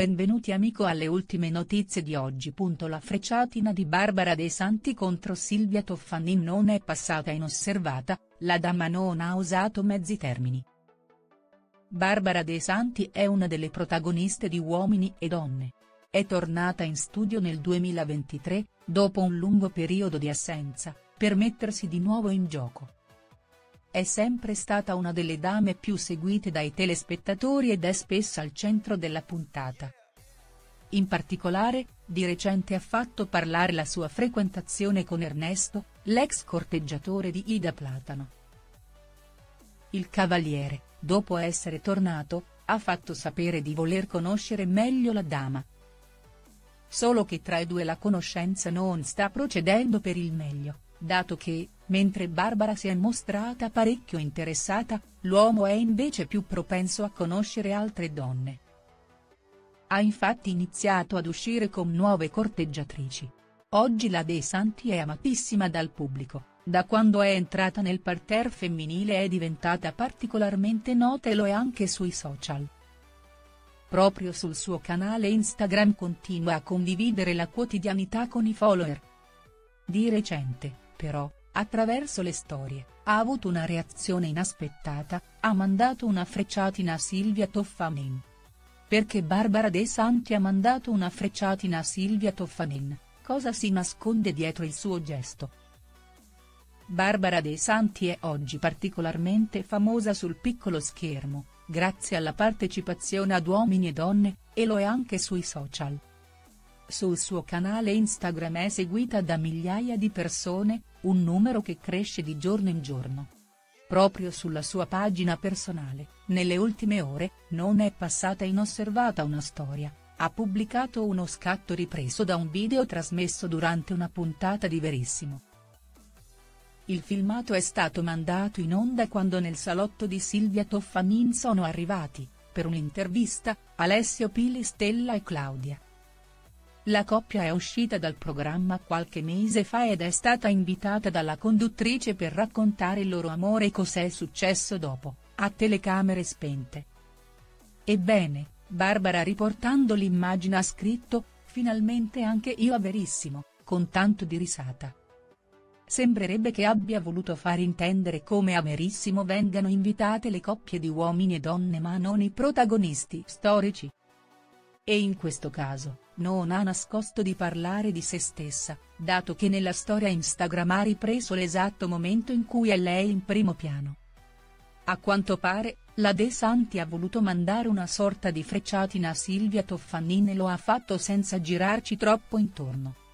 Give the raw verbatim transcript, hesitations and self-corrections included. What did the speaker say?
benvenuti amico alle ultime notizie di oggi. La frecciatina di Barbara De Santi contro Silvia Toffanin non è passata inosservata, la dama non ha usato mezzi termini. Barbara De Santi è una delle protagoniste di Uomini e Donne. È tornata in studio nel duemilaventitré, dopo un lungo periodo di assenza, per mettersi di nuovo in gioco. È sempre stata una delle dame più seguite dai telespettatori ed è spesso al centro della puntata. In particolare, di recente ha fatto parlare la sua frequentazione con Ernesto, l'ex corteggiatore di Ida Platano. Il cavaliere, dopo essere tornato, ha fatto sapere di voler conoscere meglio la dama. Solo che tra i due la conoscenza non sta procedendo per il meglio, dato che, mentre Barbara si è mostrata parecchio interessata, l'uomo è invece più propenso a conoscere altre donne. Ha infatti iniziato ad uscire con nuove corteggiatrici. Oggi la De Santi è amatissima dal pubblico, da quando è entrata nel parterre femminile è diventata particolarmente nota e lo è anche sui social. Proprio sul suo canale Instagram continua a condividere la quotidianità con i follower. Di recente, però, attraverso le storie, ha avuto una reazione inaspettata, ha mandato una frecciatina a Silvia Toffanin. Perché Barbara De Santi ha mandato una frecciatina a Silvia Toffanin, cosa si nasconde dietro il suo gesto? Barbara De Santi è oggi particolarmente famosa sul piccolo schermo, grazie alla partecipazione ad Uomini e Donne, e lo è anche sui social. Sul suo canale Instagram è seguita da migliaia di persone, un numero che cresce di giorno in giorno. Proprio sulla sua pagina personale, nelle ultime ore, non è passata inosservata una storia, ha pubblicato uno scatto ripreso da un video trasmesso durante una puntata di Verissimo. Il filmato è stato mandato in onda quando nel salotto di Silvia Toffanin sono arrivati, per un'intervista, Alessio Pilistella e Claudia. La coppia è uscita dal programma qualche mese fa ed è stata invitata dalla conduttrice per raccontare il loro amore e cos'è successo dopo, a telecamere spente. Ebbene, Barbara riportando l'immagine ha scritto, finalmente anche io a Verissimo, con tanto di risata. Sembrerebbe che abbia voluto far intendere come a Verissimo vengano invitate le coppie di Uomini e Donne ma non i protagonisti storici. E in questo caso, non ha nascosto di parlare di se stessa, dato che nella storia Instagram ha ripreso l'esatto momento in cui è lei in primo piano. A quanto pare, la De Santi ha voluto mandare una sorta di frecciatina a Silvia Toffanin e lo ha fatto senza girarci troppo intorno.